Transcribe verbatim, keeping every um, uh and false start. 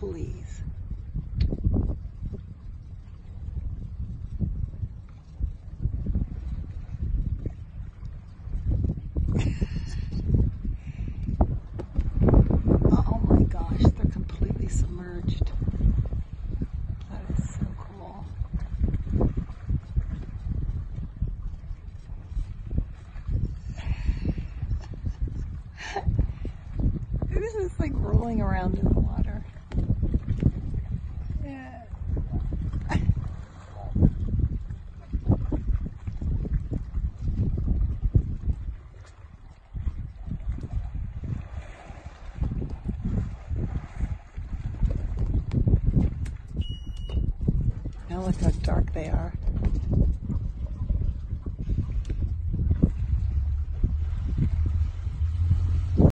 please. Oh my gosh, they're completely submerged. That is so cool. This is like rolling around in the water. Yeah. Now look how dark they are.